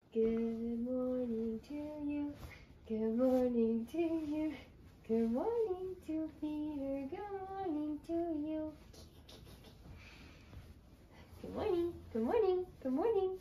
Good morning to you. Good morning to you. Good morning to Peter. Good morning to you. Good morning. Good morning. Good morning.